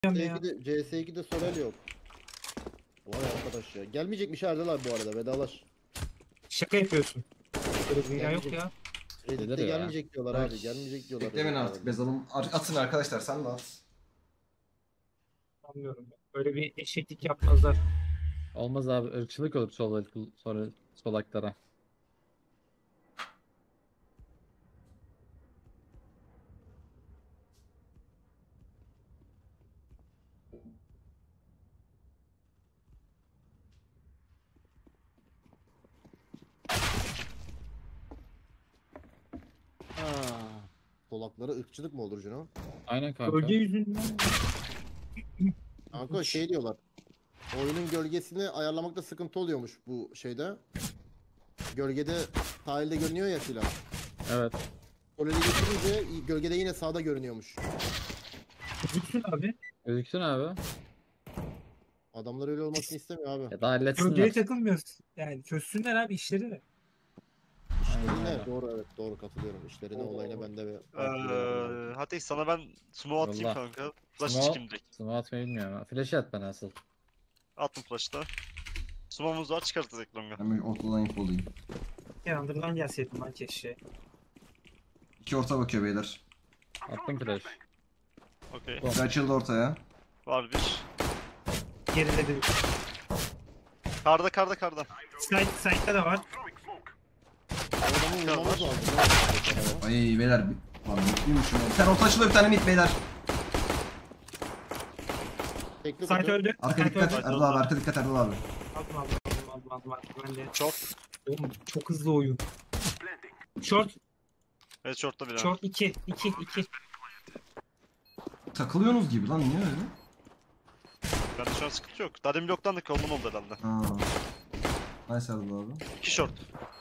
CS2'de Sorel yok. Vay arkadaş ya. Gelmeyecekmiş Erdal abi bu arada, vedalaş. Şaka yapıyorsun. Böyle bir dünya yok Gelmeyecek. ya. Reddit'te gelmeyecek diyorlar abi. Gelmeyecek diyorlar. Beklemeyin artık bezalım. Atın arkadaşlar, sen de at. Anlıyorum. Böyle bir eşeklik yapmazlar. Olmaz abi, ırkçılık olur sonra solaklara. Solaklara ırkçılık mı olur Cino? Aynen kanka. Bölge yüzünden. Kanka şey diyorlar. Oyunun gölgesini ayarlamakta sıkıntı oluyormuş bu şeyde. Gölgede sahilde görünüyor ya silah. Evet. Soleli getirince gölgede yine sağda görünüyormuş. Gözüksün abi. Gözüksün abi. Adamlar öyle olmasını istemiyor abi. Ya da halletsinler. Bölgeye takılmıyoruz. Yani çözsünler abi işleri de. Aynen Ne? öyle. Doğru, evet, doğru, katılıyorum. İşlerine olayına ben de bir... Hadi sana ben smoke atayım Yolla. kanka. Flash Smoke- çıkayım direkt. Smoke atmayı bilmiyorum. Flash at bana asıl. Attım flash'ta. Smoke'umuz var, çıkartırız ekranı. Ben bir ortadan infolayayım. Yanındırdan gelseydim lan keşke. İki orta bakıyor beyler. Attım flash. Okey. Bir açıldı ortaya. Var bir. Geride bir. Karda. Side'da da var. Adamı vurmamız lazım. Ay beyler. Lan mutluymuş ya. Bir tane orta açılıyor, bir tane mid beyler. Tekli Side kutu. öldü. Arka Side dikkat öldü. Erdal abi, arka dikkat Erdal abi. Aldım. Ben de. Short. Oğlum çok hızlı oyun. Short. Evet, short'ta bir Short 2. Takılıyorsunuz gibi lan, niye öyle? Bende şu an sıkıntı yok. Daha demin bloktan da kolman oldu herhalde. Ha. Nice Erdal abi. 2 short.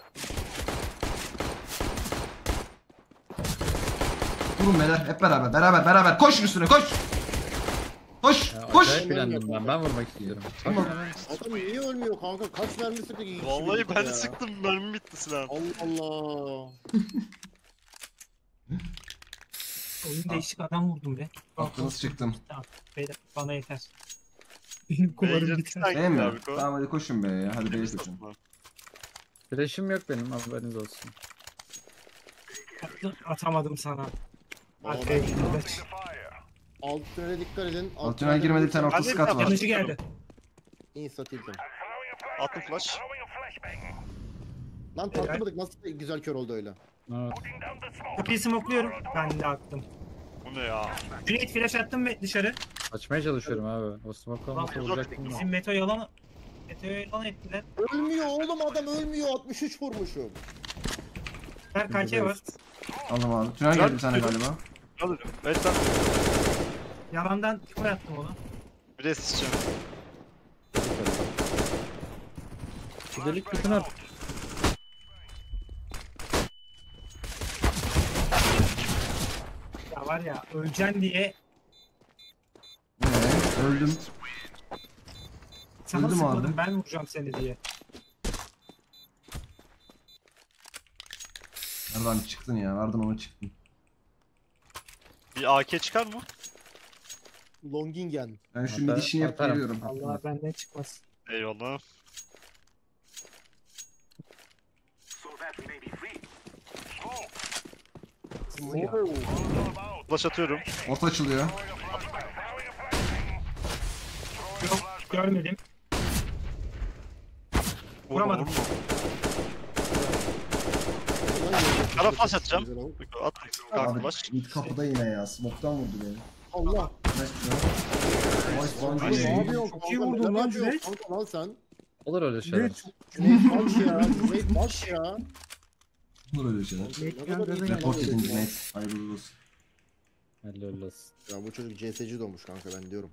Vurun beyler, hep beraber. Koşun üstüne, koş! Koş, Ya, koş! acayip bilendim ben. Ben vurmak istiyorum. Tamam. Adam niye ölmüyor kanka? Kaç mermi sıktık? İki kişi Vallahi birlikte ben de ya. sıktım, mermi bitti silahın. Allah Allah. Oyun değişik adam vurdum be. Aklınız çıktım. Tamam. Beyler bana yeter. Benim kumarım Beyler, biter. sen- Değil mi? Abi, ko. Tamam hadi koşun be ya, hadi beye koşun. Flash'im yok benim, haberiniz olsun. Atamadım sana. Vallahi Arkaya ben- gidiyor. Alt tünele dikkat edin. Alt tünel girmedi, bir tane orta Hadi, skat var. Yanıcı geldi. Insta tiltim. Attım flash. Lan tartamadık, nasıl güzel kör oldu öyle. Evet. Kapıyı smokluyorum. Ben de attım. Bu ne ya? Cüneyt flash attım ve dışarı. Açmaya çalışıyorum abi. O smoke olmasa Lan, vuracaktım da. Bizim Meto yalan ettiler. Ölmüyor oğlum, adam ölmüyor. 63 vurmuşum. Ver KK var. Aldım abi. Tünel geldi bir tane galiba. Alırım. Evet lan. Yalandan koy attım onu. Bir de sıçacağım. Bir delik bütün artık. Ya var ya öleceksin diye Öldüm. sana Öldüm sıkmadım abi. ben vuracağım seni diye. Nereden çıktın ya? Nereden ona çıktın? Bir AK çıkar mı? Longingen. Ben şu Hatta mid işini yapıp atarım. geliyorum. Allah benden çıkmaz. Eyvallah. Oo. Flash atıyorum. Orta açılıyor. Yok görmedim. Vuramadım. Kara flash atacağım. Attım. Kanka Abi flash. mid kapıda yine ya. Smoke'tan vurdu beni. Allah. Nice Oğlum, one. ne yapıyorsun Çok iyi kanka? vurdun Neden lan yapıyorsun Cüneyt. kanka lan sen? Olur öyle şeyler. Cüneyt baş ya. Cüneyt baş ya. Olur öyle şeyler. Ne kadar iyi Report lan edin böyle ya. Cüneyt. Hayırlı olsun. Helal olsun. Ya bu çocuk CS'ci doğmuş kanka, ben diyorum.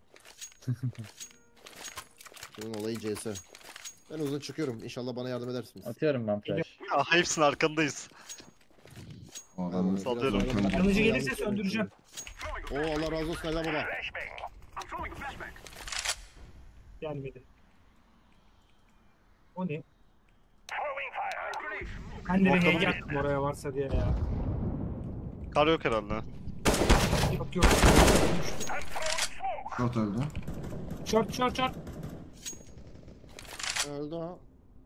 Bunun olayı CS. Ben uzun çıkıyorum. İnşallah bana yardım edersiniz. Atıyorum ben flash. Ya hepsinin arkandayız. O adamı Sallıyorum. Yanıcı gelirse söndüreceğim. Oo, Allah razı olsun Erdem baba. Gelmedi. O ne? Ben de bir Ortamı- heyge attım oraya varsa diye ya. Kar yok herhalde. Yok. Short öldü. Short. Öldü o.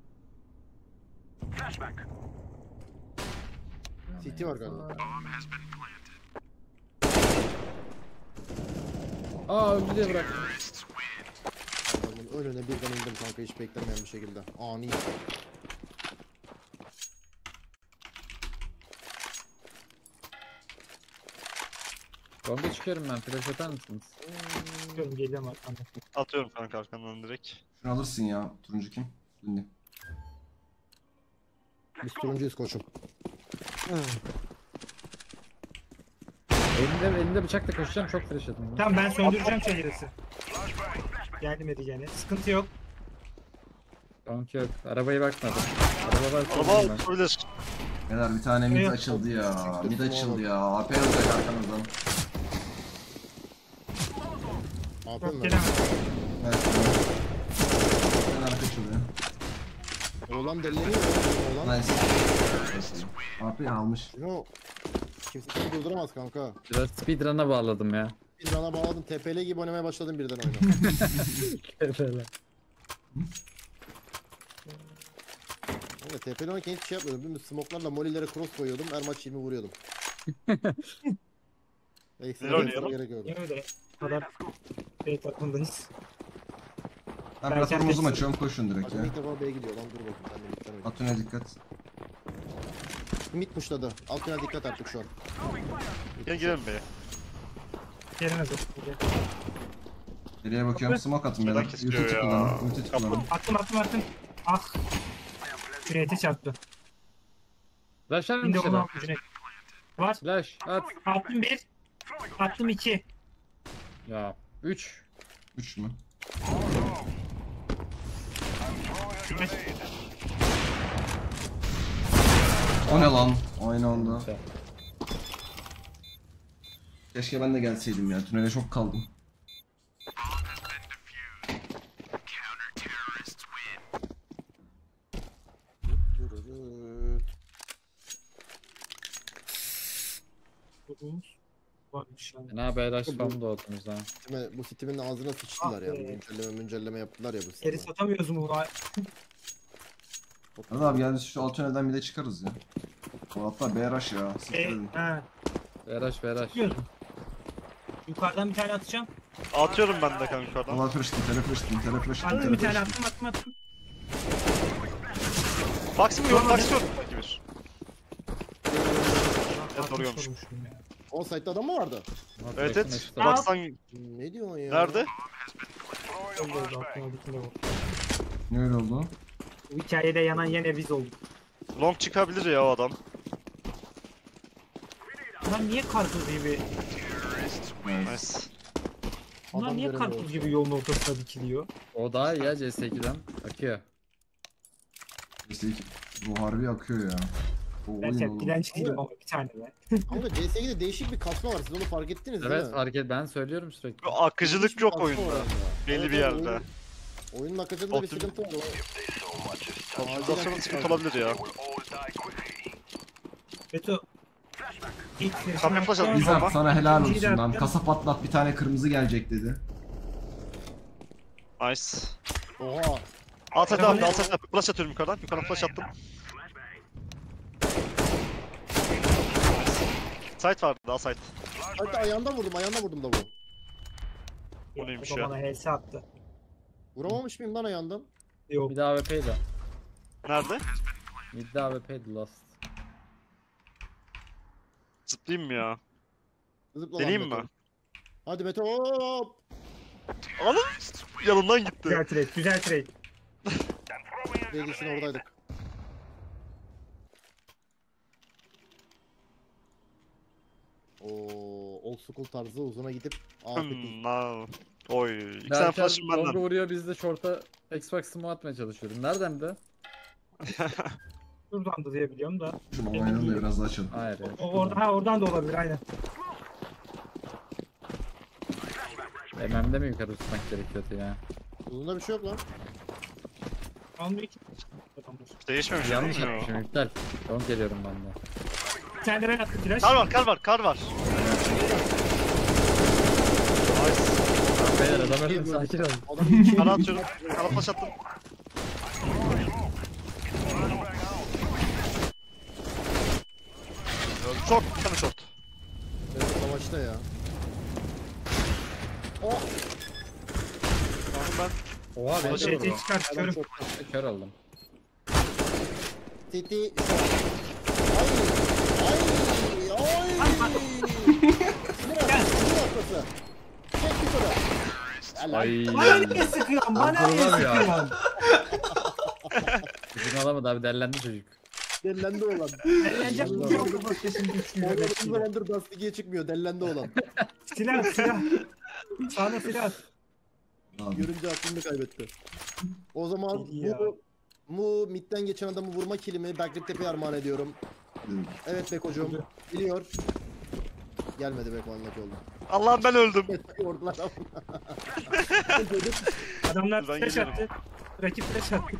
CT var galiba. Aa öldü diye bırak. Adamın önüne birden indim kanka hiç beklemeyen bir şekilde. Ani. Bomba çıkıyorum ben. Flash atar mısınız? Çıkıyorum geliyorum arkamda. Atıyorum kanka arkandan direkt. Şunu alırsın ya. Turuncu kim? Şimdi. Biz turuncuyuz koçum. Elinde bıçakla koşacağım çok flash atın. Tamam ben söndüreceğim şehirisi. Geldim Edigen'e. Sıkıntı yok. Donk yok. Arabaya bakmadım. Araba var. Araba söyleyeyim ben. olabilir. Beyler bir tane mid Evet. açıldı ya. Mid açıldı ya. AP olacak arkanızdan. Ne Yok yapayım ben? gelemem. Evet. Ben arka açılıyor. Oğlan delleniyor. Oğlan. Nice. AP almış. Yo. Kimse seni durduramaz kanka. Biraz speedrun'a bağladım ya. Bir bana bağladım. TPL gibi oynamaya başladım birden oyuna. Böyle. Evet, TPL oynarken hiçbir şey yapmıyordum. Bir smoke'larla molilere cross koyuyordum. Her maç 20 vuruyordum. Ekstra Ne oynayalım? gerek yok. Niye öyle? Bu kadar B takımdayız. Ben Belki platform uzun herkes- açıyorum koşun direkt Acaba ya. ilk defa B'ye gidiyor lan dur bakayım. Ben de midden oynayayım. Atüne dikkat. Mid pushladı. Altına dikkat artık şu an. Gel girelim be. Gelemez o. Geriye bakıyorum. Smoke atın beyler. Merak istiyor Ulti ya. kullanın. Ulti kullanın. Attım. Ah. Cüneyt'e çarptı. Flash'lar mı Şimdi onu dışarı? aldı Cüneyt. Var. Flash at. Attım 1. Attım 2. Ya 3. 3 mü? O ne lan? Aynı anda. Keşke ben de gelseydim ya. Tünele çok kaldım. Varmış yani. Ne haber Rush falan doğdunuz ha. Bu sitimin ağzına sıçtılar ya. Ah be. Güncelleme yaptılar ya bu Geri sitime. satamıyoruz mu? Hadi abi gel şu alt tünelden bir de çıkarız ya. O hatta BRH ya. Siktir edin. Ha. Rush. Tutuyoruz. Yukarıdan bir tane atacağım. Atıyorum ben de kanka yukarıdan. Allah fırıştım, telefırıştım. Attım bir tane attım. Maxim yok, Maxim yok. Belki bir. Evet, oluyormuş. O site'da adam mı vardı? Evet evet. Aa. Baksan Ne diyorsun ya? nerede? Ne öyle oldu? Bu hikayede yanan yine biz olduk. Long çıkabilir ya o adam. Bunlar niye karpuz gibi? Nice. Bunlar Adam niye göremiyorum. karpuz gibi yolun ortasına dikiliyor? O daha iyi ya CS2'den. Akıyor. Üstelik bu harbi akıyor ya. Bu oyun Gerçekten oğlum. direnç değilim ama bir tane be. Kanka CS'de değişik bir kasma var. Siz onu fark ettiniz değil Evet mi? fark et ben söylüyorum sürekli. Bu akıcılık Değişik bir yok kasma oyunda. var onda. Belli bir Evet, yerde. Oyunun akıcılığında bir Optim- sıkıntı var. Optimizasyonun sıkıntı olabilir ya. Beto. İlk Kamera flash atmış İzzet ama. sana helal İkinciyi de olsun lan. attım. Kasa patlat bir tane kırmızı gelecek dedi. Nice. Oha. Alt hadi abi, alt hadi. Flash atıyorum yukarıdan. Yukarıdan flash attım. Site vardı, daha site. Hatta ayağında vurdum da bu. O neymiş O ya? bana HS attı. Vuramamış mıyım lan ayağından? Yok. Mid AWP'ydi. Nerede? Mid AWP'ydi last. Zıplayayım mı ya? Zıpla lan Deneyeyim Beto. mi? Hadi Beto hop. Anam! Yanından gitti. Güzel trade, güzel trade. Dediksin oradaydık. Old school tarzı uzuna gidip afet Oy. İki tane Berker flash'ım longa benden. vuruyor biz de short'a Xbox smoke atmaya çalışıyoruz. Nereden de? Şuradan da diye biliyorum da. Şunu oynayalım da biraz daha açalım. Hayır ya. Oradan da olabilir aynen. MM'de mi yukarı tutmak gerekiyordu ya? uzunda bir şey yok lan. Almıyor ki. Adamlar. Değişmemiş. Yanlış değil mi o? yapmışım iptal. Long geliyorum ben de. Bir tane de ben attım flash. Kar var. Nice. Beyler adam öldü sakin olun. Adamın içeri- Kana atıyorum. Kana flash attım. Short. Bir tane short. Evet, savaşta ya. Oh! Aldım ben. Oha O beni de şeyi vurdu. çıkartıyorum. Kör oldum. City. Ay! Ay! Ay! Sinir hastası. Çek yukarı. Helal. Ay. Bana niye sıkıyorsun? Bana niye Allah'ım ya. sıkıyorsun? Bizim alamadı abi derlendi çocuk. Dellendi olan. Eğlence bu yok mu bakıyorsun güçlüyle Uzun bekliyor. zamandır Dust 2'ye çıkmıyor. Dellendi olan. Silah silah. Sağına silah. Abi. Görünce aklını kaybetti. O zaman İyi ya. bu midden geçen adamı vurma kilimi Berklip Tepe'ye armağan ediyorum. Evet Beko'cum. Biliyor. Gelmedi Beko anlaki oldu. Allah'ım ben öldüm. Ordular. Adamlar Ben flash geliyorum. attı. Rakip flash attı.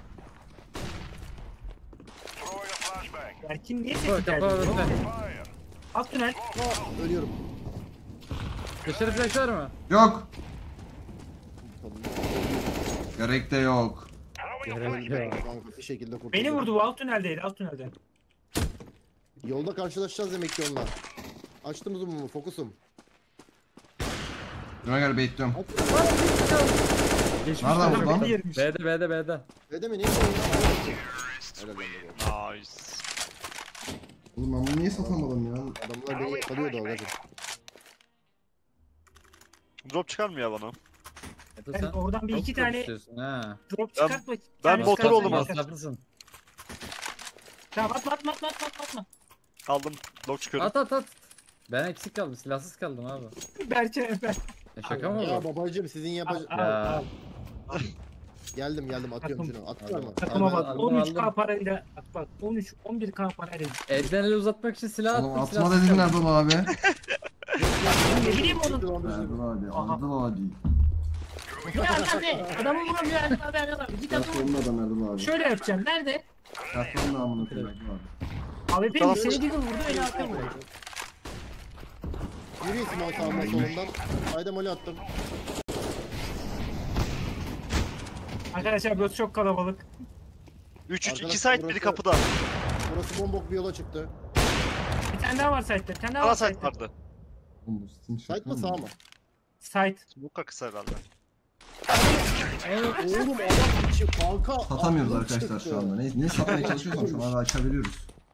Berkin niye Kapı tek kapı geldi? önünde. Alt tünel. Ölüyorum. Dışarı flash var mı? Yok. Gerek de yok. Gerek yok. Kanka bir şekilde kurtuldum. Beni vurdu bu alt tüneldeydi alt tünelden. Yolda karşılaşacağız demek ki onunla. Açtım zoom'umu, fokusum. Döne gel baitliyorum. Geçmiş Nereden çocuk. vurdu lan? Beni yermiş. B'de. Öyle mi? Niye koyuyorsun? Helal bende Nice. Oğlum ben bunu niye satamadım ya? bu. Adamlar beni yakalıyordu orada. Drop çıkar mı ya bana? Eto Ben sen oradan bir çok iki drop tane istiyorsun ha. drop çıkartma. ben motor çıkartma, oldum yeter. Masraflısın. Tamam atma. Aldım. Lock çıkıyorum. At. Ben eksik kaldım. Silahsız kaldım abi. Berke ben. Şaka mı Ya bu? babacım sizin Al yapacağınız... al al. Geldim atıyorum Takım. şunu. Attılar mı? Takıma Aldım, bak aldım, 13k aldım. parayla bak 11k parayla. Elden ele uzatmak için silah Oğlum attım. atma silahsız dedin kaldım. Erdal abi. Ne bileyim oğlum. Erdal abi. Erdal abi. Ya hadi adamı vuramıyor hadi. Git adamı. Onun adam Erdal abi. Şöyle yapacağım. Nerede? Yapmanın da amına koyayım Erdal abi. Abi Tamam. benim seni gibi vurdu beni attı buraya. Yürü isim o sağımdan solundan. Hayda moli attım. Arkadaşlar burası çok kalabalık. 3 Arkadaşlar 2 side biri burası- kapıda. Burası bombok bir yola çıktı. Bir tane daha var site'de. Bir tane daha Ana var side site'de. vardı. Oğlum bu Steam Sait şaka mi sağ mı? mı? Site. Bu kısa herhalde. Oğlum adam içi kanka. Satamıyoruz aklım arkadaşlar çıktı. şu anda. Ne satmaya çalışıyorsam şu anda açabiliyoruz.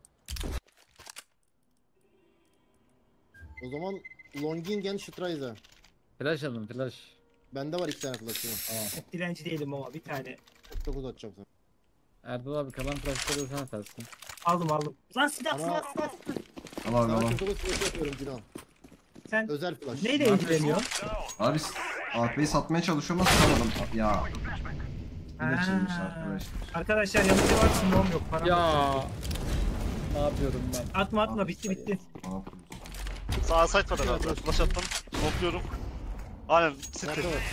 O zaman Longingen Straize. Flash aldım flash. Bende var 2 tane flash'ım. Çok dilenci değilim ama bir tane. Çok uzatacağım sana. Erdal abi kalan flashları sen atarsın. Aldım. Lan silah Ama- silah silah. Al abi al. Sana kurtuluş flash yapıyorum Cinan. Sen Özel flash. neyle ilgileniyorsun? Abi AP'yi satmaya çalışıyorum ama satamadım. Ya. Yine Ha. çizmiş arkadaşlar. Arkadaşlar yanıcı var smoke'um yok. Param yok. Ya. Ne yapıyorum ben? Atma bitti. Ne yapıyorsun? Sağ side var herhalde. Flash attım. Smokluyorum. Aynen. City. Nerede var?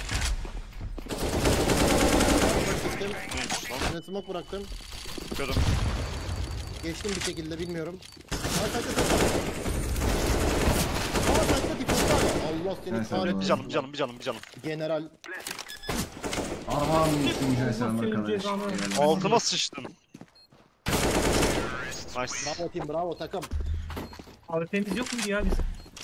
Çektim. Neymiş lan? Yine smoke bıraktım. Görüm. Geçtim bir şekilde bilmiyorum. Arkadaşlar Allah seni Evet, kahretsin. evet. Bir canım. General. Armağan üçüncü selam Senin arkadaş. cezanı. Altıma sıçtın. Nice. Bravo team bravo takım. AWP'miz yok muydu ya biz?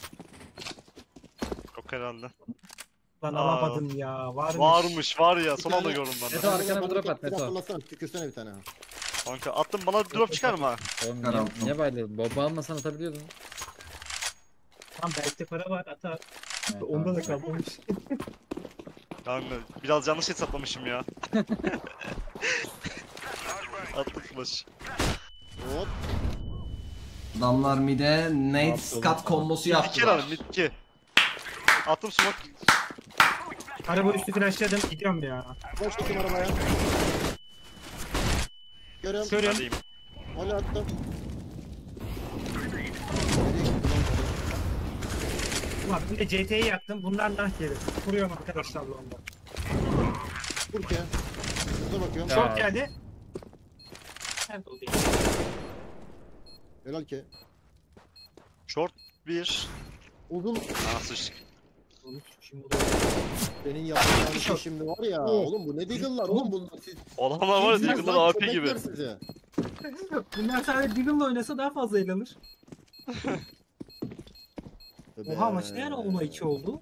Yok herhalde. Lan Aa. alamadım ya. Varmış var ya. Son anda gördüm ben de. Neto arkana bir Bana drop at bir Neto. hatırlasana, tükürsene bir tane. Kanka attım bana drop çıkar mı ha? Oğlum Karan. niye bayıldın? Bomba almasan atabiliyordun. Tam belki de para var atar. Evet, Onda da tamam. kalmamış. Kanka biraz yanlış hesaplamışım ya. Attım flash. Hop. Adamlar mide Nate Yaptı Scott oğlum. kombosu Mid 2 yaptılar. herhalde mid 2. Attım smoke. Araba üstü flashladım gidiyorum ya. Koş bakayım arabaya. Görüyorum. Körüm. Hadi Moli attım. Ulan bir de CT'yi yaktım. Bunlar nah gelir. Kuruyorum arkadaşlarla onda. Burke. Şurada bakıyorum. Ya. Short geldi. Nerede oldu ya? Helal ki. Short 1. Uzun. Aa sıçtık. Şimdi Senin yapacağın şey şimdi var ya. Oğlum bu ne Deagle'lar oğlum bunlar siz. Adamlar var ya Siz Deagle'lar lan, AP gibi. köpekler sizi. bunlar sadece Deagle'la oynasa daha fazla eğlenir. Oha maç ne ara 10'a 2 oldu?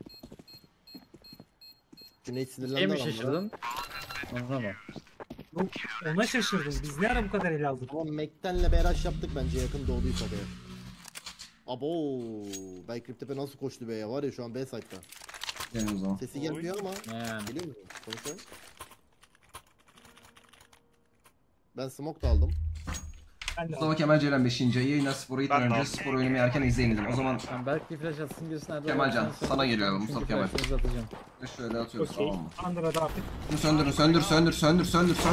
Cüneyt Şey sinirlendi mi adamlara. şaşırdın? Ona mı? Yok ona şaşırdım. Biz ne ara bu kadar ele aldık? Ama Mekten'le BRH yaptık bence yakın doğduysa be. Abo, Backcrypt'e nasıl koştu be ya var ya şu an B site'da. Gelin o zaman. Sesi gelmiyor ama Yani. geliyor mu? Konuşalım. Ben smoke da aldım. Ben de Mustafa Kemal Ceylan 5. ayı yayına spora Ben gitmeden de önce aldım. spor oynamayı erken izleyin dedim. O zaman Ben belki bir flash atsın birisi nerede? Kemalcan, olduğunu sana geliyor çünkü Mustafa Kemal. flash'ınızı atacağım. şöyle atıyoruz okey. tamam mı? Under'a da artık. Bunu söndürün söndür.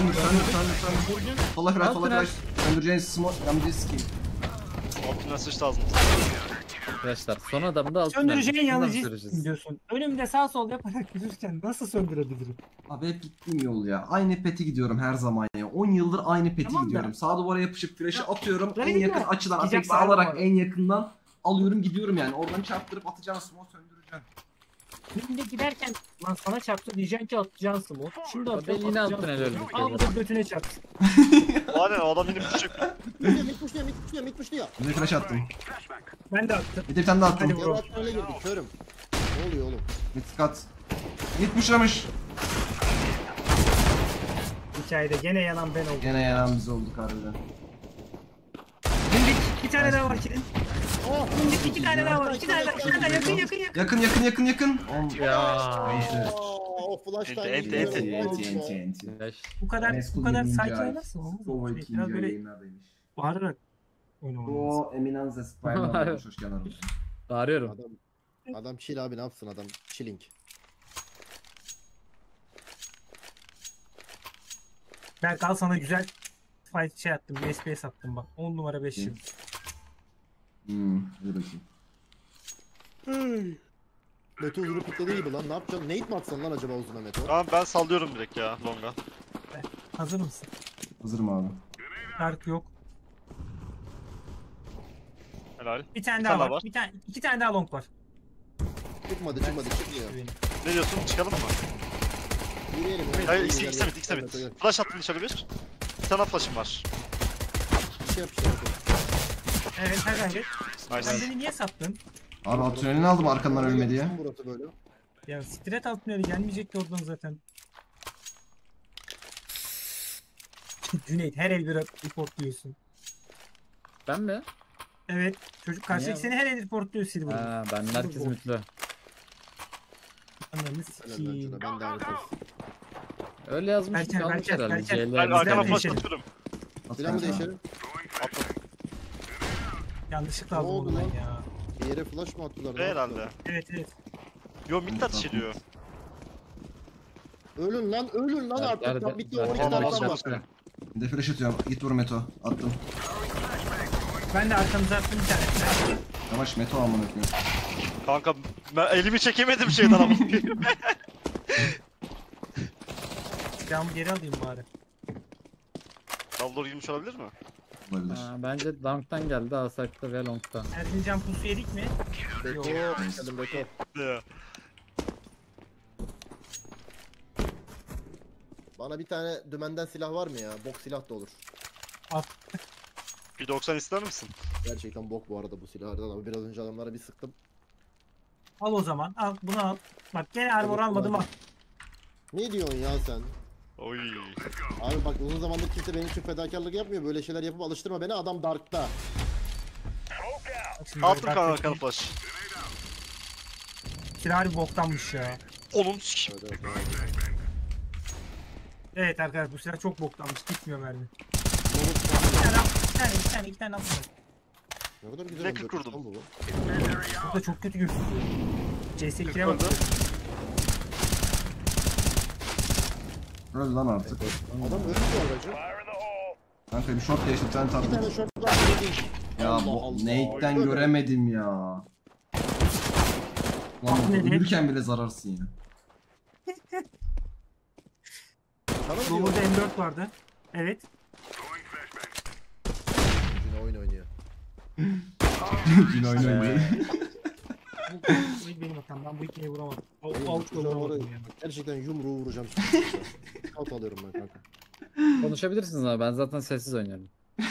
Sola flash sola flash. Söndüreceğiniz smoke yamcı sikeyim. Altına sıçtı ağzına. Arkadaşlar son adamı da altın Söndüreceğin verdim. Bundan yanıcı süreceğiz. diyorsun. Önümde sağ sol yaparak yürürken nasıl söndürebilirim? Abi hep gittiğim yol ya. Aynı peti gidiyorum her zaman ya. 10 yıldır aynı peti Tamam da- gidiyorum. Sağ duvara yapışıp flash'ı atıyorum. Nereye En yakın gidiyor? açıdan Gidecek Apex'i var mı alarak abi? en yakından alıyorum gidiyorum yani. Oradan çarptırıp atacağım smoke söndüreceğim. Şimdi giderken lan sana çarptı diyeceksin ki atacaksın smoke. Şimdi Ben atıyorum yine atacaksın. altın el öldüm. Al bu da götüne çarpsın. Var ya o adam benim küçük. Mid pushluyor. Bir de flash attım. Ben de attım. Bir de bir tane daha attım. Hadi bro. Yaratlarla girdik körüm. Ne oluyor oğlum? Mid kat. Mid pushlamış. Hikayede gene yanan ben oldum. Gene yanan biz olduk harbiden. Şimdi bir tane daha var kilin. Oh! Şimdi iki tane daha var. İki tane daha yakın. Yakın. Ya. O flash Enti, time. enti. Flash. Bu kadar sakin oynasın oğlum. O Biraz ikinci böyle yayınlardaymış. bağırarak oynamalıyız. O Eminence Spiderman olmuş hoş geldin. Bağırıyorum. Adam chill abi ne yapsın adam chilling. Berk al sana güzel fight şey attım. Bir SPS attım bak. 10 numara 5 yıl. Dur bakayım. Meto uzunu piklediği gibi lan ne yapacaksın? Nate mi atsan lan acaba uzuna Meto? Tamam ben sallıyorum direkt ya longa. Hazır mısın? Hazırım abi. Berk yok. Helal. Bir tane Bir daha tane var. var. İki tane daha long var. Çıkmadı çıkmıyor. Ne diyorsun çıkalım mı? Yürüyelim. Hayır ikisi mit. Flash attım dışarı bir. Bir tane flash'ım var. Bir şey yap bir şey yap. Evet her gayret. Sen Nice. beni niye sattın? Abi atölyenin aldım arkandan ölme diye. Burası böyle. Ya stret altın öyle gelmeyecekti oradan zaten. Cüneyt her el bir report diyorsun. Ben mi? Evet çocuk karşıdaki Niye? seni her el report diyor Silver. Ha, ben herkes mutlu. Ananı Helal sikiyim. bence de ben de aynı söz. Öyle yazmış Berker, kalmış Berker, herhalde. Berker. CL Ben Bizden arkana flash değişelim. atıyorum. Silah mı değişelim? Attım. Yanlışlıkla Ne aldım oldu onu ben lan? ya. Bir yere flash mı attılar? Ve herhalde. Evet evet. Yo mid ateş ediyor. Ölün lan artık. Tam bitti 12 tane Allah adam Allah. var. Bir de flash atıyorum. Git vur Meto. Attım. Ben de arkamıza attım bir tane. Yavaş Meto amına koyayım. Kanka ben elimi çekemedim şeyden ama. Silahımı geri alayım bari. Dumbledore girmiş olabilir mi? Olabilir. Ha, bence Dunk'tan geldi, Asak'ta ve Long'tan. Erzincan pusu yedik mi? Beko. Yok. Geldim Beko. Ya. Bana bir tane dümenden silah var mı ya? Bok silah da olur. Bir 90 ister misin? Gerçekten bok bu arada bu silahlardan ama biraz önce adamlara bir sıktım. Al o zaman. Al bunu al. Bak gene armor Evet, almadım al. kullandım. Ne diyorsun ya sen? Oy. Abi bak uzun zamandır kimse benim için fedakarlık yapmıyor. Böyle şeyler yapıp alıştırma beni. Adam Dark'ta. Bak şimdi Attım bak, kanka bak, arkana flash. Silah harbi boktanmış ya. Onun sikim. Evet, evet. Evet arkadaşlar bu silah çok boktanmış. Gitmiyor mermi. Moruk, İki tane al. ne kadar güzel Ne M4 kurdum? lan bu. Bu da çok kötü gözüküyor. CS2'ye bak. Kırdı. Öl lan artık. Adam ölmüyor aracı. Kanka bir short geçti bir tane Bir tane tatlım. short var. Ya Allah bu Allah. Nate'den Öyle. göremedim ya. Lan Ne bu ne? ölürken bile zararsın ya. Sana mı diyor? Doğu'da M4 vardı. Evet. Yine oyun oynuyor. Yine oynuyor. Bu ilk benim hatam. Ben bu ilkeye vuramadım. Oğlum, Avukla çocuğa var vuramadım ya, yani. gerçekten yumruğu vuracağım şimdi. Scout alıyorum ben kanka. Konuşabilirsiniz abi. Ben zaten sessiz oynuyorum.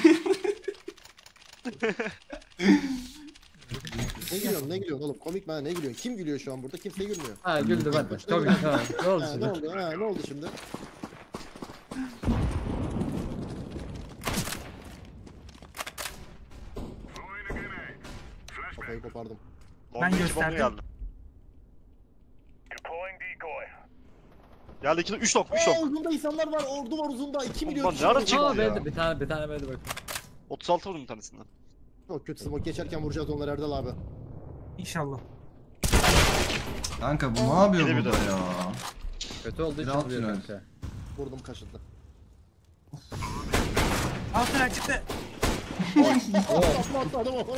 Ne gülüyorsun oğlum? Komik mi ha? Ne gülüyorsun? Kim gülüyor şu an burada? Kimse gülmüyor. Ha güldü ben de. Çok iyi. Tamam. Ne oldu Ha, ne şimdi? oldu? Ha, ne oldu şimdi? Kafayı kopardım. Ben Longa iki gösterdim. bomba geldi. Geldi 2 3 long 3 Aa, long. uzunda insanlar var. Ordu var uzunda. 2 milyon Ulan kişi ne ara var. çıktı Aa ya? B'de bir tane B'de bak. 36 vurdum bir tanesinden. Çok kötü smoke geçerken vuracağız onları Erdal abi. İnşallah. Kanka bu ne yapıyor Bir de bir burada de. ya? Kötü olduğu için Biraz vuruyor tünel. kanka. Vurdum kaşındı. Altına çıktı. Atladım onu.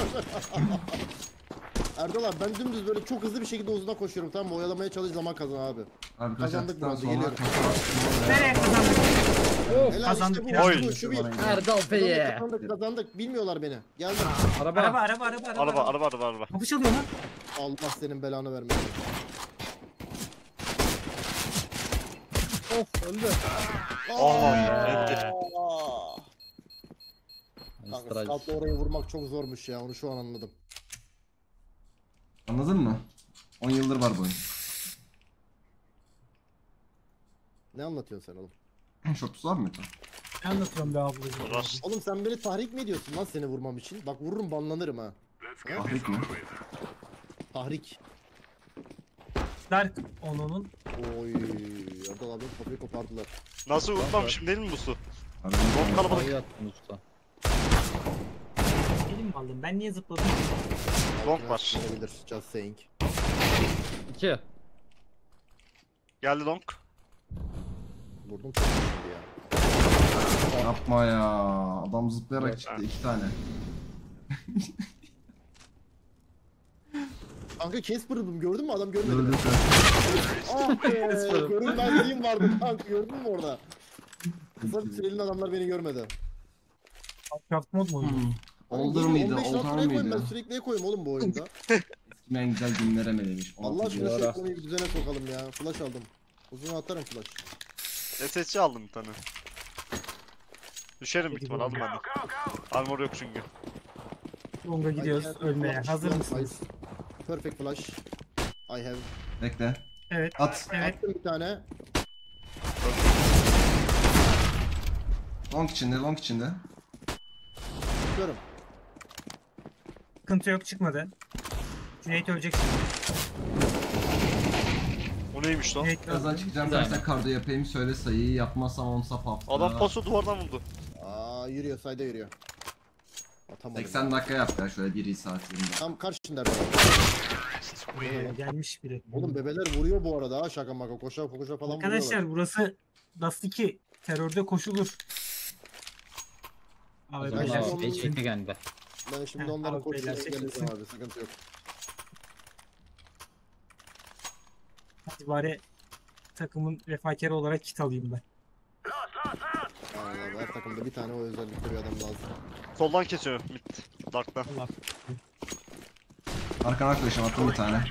Erdal abi ben dümdüz böyle çok hızlı bir şekilde uzuna koşuyorum tamam mı? Oyalamaya çalış zaman kazan abi. Abi kaç Kazandık attıktan bronzu, sonra geliyorum. kafa attım oraya. Nereye kazandık? Helal Kazandık işte ya. bu. Oy. Şu bir. Erdal Bey'e. Kazandık. Bilmiyorlar beni. Geldim. Araba Araba. Araba. Kapı çalıyor lan. Allah senin belanı vermesin. Of öldü. Aa, Kanka Strike. scout'la orayı vurmak çok zormuş ya. Onu şu an anladım. Anladın mı? 10 yıldır var bu oyun. Ne anlatıyorsun sen oğlum? Şortusu var mı? Ne anlatıyorum be ablacığım. Var. Oğlum sen beni tahrik mi ediyorsun lan seni vurmam için? Bak vururum banlanırım ha. Ahrik mi? Tahrik. Dark onun. Oy. Erdal abi kafayı kopardılar. Nasıl unutmamışım değil mi bu su? Abi, Long kalabalık. Ayı attın usta. Benim mi aldın? Ben niye zıpladım? Long var. Olabilir. Just saying. 2. Geldi long. Vurdum çok güzeldi ya. Yapma ya. Adam zıplayarak Evet. çıktı 2 tane. Kanka Casper'ım gördün mü adam görmedi Gördüm mi? sen. Ah be Casper'ım. görünmezliğim vardı kanka gördün mü orada? Kısa süreli adamlar beni görmedi. Craft mod mu oynuyor? Oldur mıydı? 15 Oltar lira koyayım ben mıydı? sürekli koyayım oğlum bu oyunda. Eskiden güzel günlere mi demiş? Allah aşkına şu Yara. ekonomiyi bir düzene sokalım ya. Flash aldım. Uzun atarım flash. SSC aldım bir tane. Düşerim büyük ihtimal aldım ben de. Armor yok çünkü. Longa gidiyoruz ölmeye. Hazır mısınız? Perfect flash. I have. Bekle. Evet. At. Evet. Attım bir tane. Long içinde, long içinde. Tutuyorum. Sıkıntı yok çıkmadı. Cüneyt ölecek şimdi. O neymiş lan? Cüneyt Birazdan öldü. çıkacağım. Güzel. Kaçta kardo yapayım söyle sayıyı. Yapmazsam 10 sap hafta. Adam paso duvardan vurdu. Aa yürüyor sayda yürüyor. Atamadım. 80 dakika yap ya şöyle 1 saat 20 dakika. Tam karşında Erdal. Gelmiş biri. Oğlum bebeler vuruyor bu arada ha şaka maka koşa koşa falan Arkadaşlar vuruyorlar. burası Dust 2. Terörde koşulur. O Abi zaman beyler. Beyler. abi çekti kendi. Ben şimdi Heh, onların abi koşusuna beyler, geleceğim çekilsin. abi sıkıntı yok. Hadi bari takımın vefakarı olarak kit alayım ben. Aynen abi her takımda bir tane o özellikle bir adam lazım. Soldan kesiyor mid. Dark'tan. Allah. Arkana arkadaşım attım bir tane.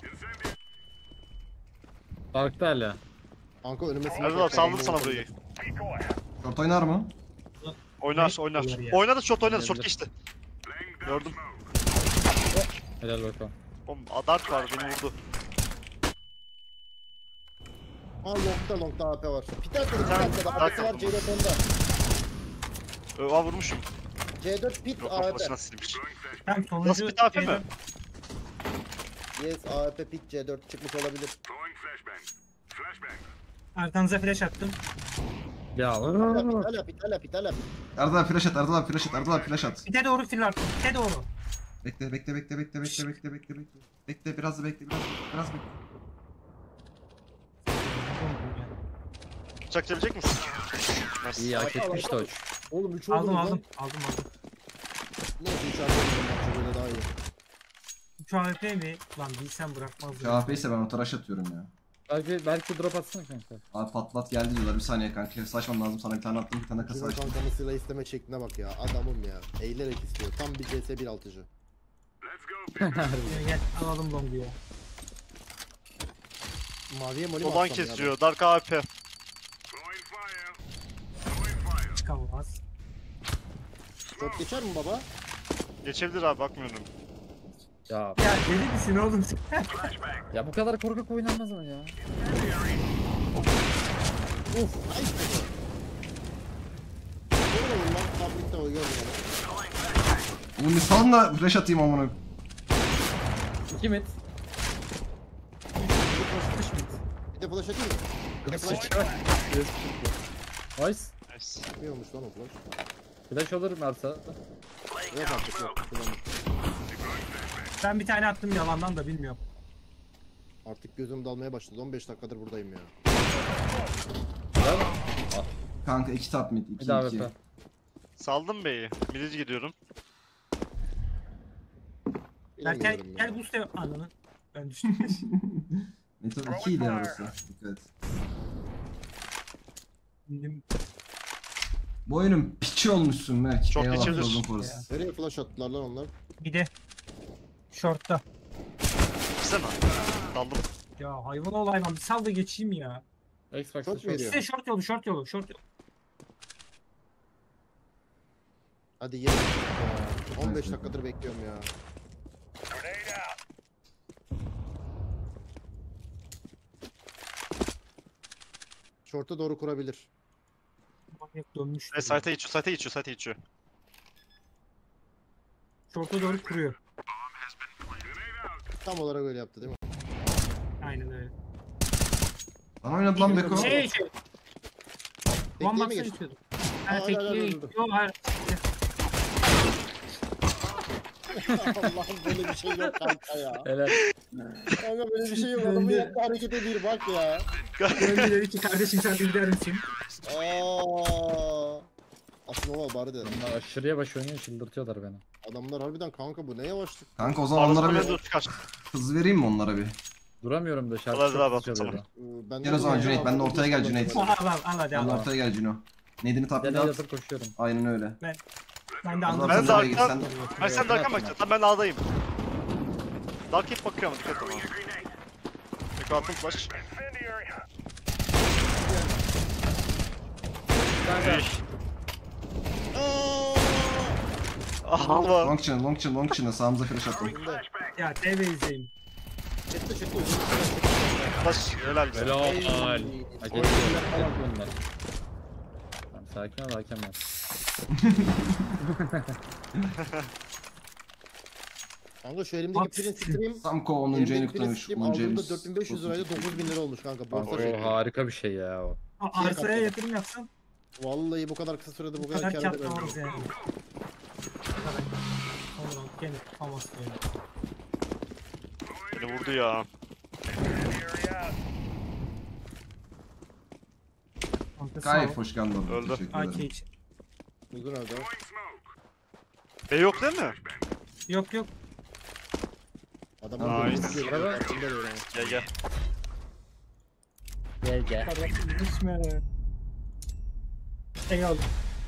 Dark'ta hala. Kanka önüme smoke Erdal abi saldım sana burayı. Short oynar mı? Oynar. Olur ya. Oynadı short oynadı short geçti. Gördüm. Helal bakalım. Oğlum Dark var beni vurdu. Aa longda AP var. Peter dedi tane Peter daha AP'si var kapım. C4 onda. Aa vurmuşum. C4 pit Yok AP. kafasına silmiş. Tam sonuncu. Nasıl bir tafe mi? Yes AP pit C4 çıkmış olabilir. Arkanıza flash attım. Ya. Hala pit. Erdal abi flash at, Erdal abi flash at, Erdal abi flash at. Bite doğru fil attım. Bite doğru. Bekle. Bekle biraz da bekle. Bıçak çevirecek misin? Nice. İyi hak etmişti o. Oğlum 3 oldu Aldım mu aldım. lan? Aldım. Neyse 3 AP böyle daha iyi. 3 AWP mi? Lan bilsem bırakmazdım. KFP ise ben o taraş atıyorum ya. Belki drop atsana kanka. Abi patlat geldi diyorlar bir saniye kanka. Saçmam lazım sana bir tane attım bir tane kasa Cüneyt açtım. kankamın silah isteme şekline bak ya. Adamım ya. Eğilerek istiyor. Tam bir CS 1.6'cı. Gel, gel alalım longu ya. Maviye moli mi Dolan atsam ya ben? kesiyor. Dark AP. Çıkamaz. Çok geçer mi baba? Geçebilir abi bakmıyorum. Ya Ya deli misin oğlum sen? ya bu kadar korkak oynanmaz mı ya? Uf. Ay işte bu. Böyle olur lan. Tablikte o görmüyor. Oğlum bir salın da flash atayım amına. 2 mid. Bir de flash atayım mı? Bir de flash Nice. Nice. çıkmıyormuş lan o flash. Flash olur Mert'e. Yok artık yok. Kullandım. Ben bir tane attım yalandan da bilmiyorum. Artık gözüm dalmaya başladı. 15 dakikadır buradayım ya. Kanka 2 top mid, 2 Bir daha 2. VP. Saldım B'yi. Mid'e gidiyorum. Gel Bilemiyorum ya. gel boost yap ananı. Ben düştüm. Metal 2 idi orası. Dikkat. Bildim. Bu oyunun piçi olmuşsun Berk. Çok Eyvallah, geçilir. Frozen Forest. Nereye flash attılar lan onlar? Bir de short'ta. Gitsene. Saldım. Ya hayvan ol hayvan bir sal da geçeyim ya. X-Box'ta Çok short. veriyor. Size short yolu short yolu short yolu. Hadi ye. 15 dakikadır bekliyorum ya. Short'a doğru kurabilir. Manyak dönmüş. Site'e geçiyor. Site'e geçiyor. Site'e geçiyor. Short'a doğru kuruyor. Tam olarak öyle yaptı değil mi? Aynen öyle. Lan oynadı lan Beko. Şey. Tekliğe One mi box'a geçti? geçiyordum. Aa, Ha dur, tekliğe. dur, dur. Yok hayır. Allah'ım böyle bir şey yok kanka ya. Helal. Kanka böyle bir şey yok. Adamın yaptığı harekete bir bak ya. Döndü dedi ki kardeşim sen de gider misin? Aa. Aslında o bari de. Bunlar aşırı yavaş oynuyor, çıldırtıyorlar beni. Adamlar harbiden kanka bu ne yavaşlık. Kanka o zaman onlara Arada bir dur çıkar. hız vereyim mi onlara bir? Duramıyorum da şarkı Hadi abi, çok hızlı atalım. çalıyor. Ben Gel o zaman Cüneyt, ben de ortaya gel Cüneyt. Al hadi Al al. ortaya gel Cino. Nedim'i top mid'e Deney at. atıp koşuyorum. Aynen öyle. Ben de O zaman anladım. Ben sen de oraya git, arkadan- sen- Ay sen Dark'a bakacaksın. Tamam ben A'dayım. Dark hep bakıyor ama dikkat et ama. Beko attım flash. Kanka. Aha. Long chin, long chin, long chin'e sağımıza flash attım. Ya TV izleyin. Çıktı çıktı. Flash helal be. Helal. Hak Ey. ediyor. Bunlar. Tamam, sakin ol hakem ben. Kanka şu elimdeki Bak, print stream. Samko 10. Elimdeki ayını print kutlamış. stream 10. aldığımda ayımız. 4500 liraydı 9000 lira olmuş kanka. Borsa O şey. harika bir şey ya o. Arsaya kaptım. yatırım yapsan Vallahi bu kadar kısa sürede bu bu kadar kadar kâr kâr edemem. olmaz yani. Sonra gene famas böyle. Beni vurdu ya. Kanka sağ Gayet ol. hoş geldin. Öldü. Teşekkür AK ederim. için. Uzun evde. B yok değil mi? Yok yok. Adamın Nice. nice. Bravo. Gel gel. Gel gel. Düşme. Eyvallah.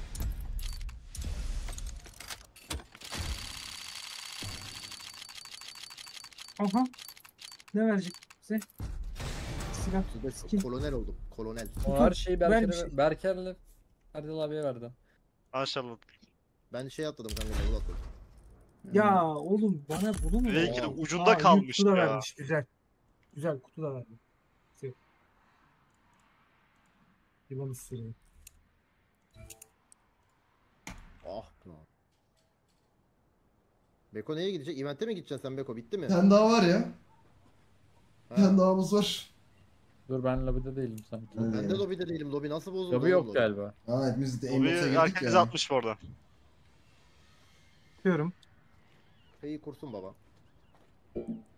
Aha. Ne verecek bize? Silah. Skin. Kolonel oldum. Kolonel. O her şeyi Ver bir şey. Berker'le Erdal abiye verdi. Maşallah. Ben şey atladım kanka. Level atladım. Ya oğlum bana bunu mu? Belki de Aa, ucunda kalmış kutu da ya. vermiş güzel. Güzel kutu da verdi. Sev. Yılan ısırıyor. Ah lan. Beko neye gidecek? Event'e mi gideceksin sen Beko? Bitti mi? Bir tane daha var ya. Bir Ha. tane dahamız var. Dur ben lobide değilim sanki. Ben de lobide değilim. Lobi nasıl bozuldu? Lobi oğlum yok lobi? galiba. Ha hepimiz de Lobi aimbox'a girdik herkes ya. atmış bu arada. Diyorum. İyi kursun baba.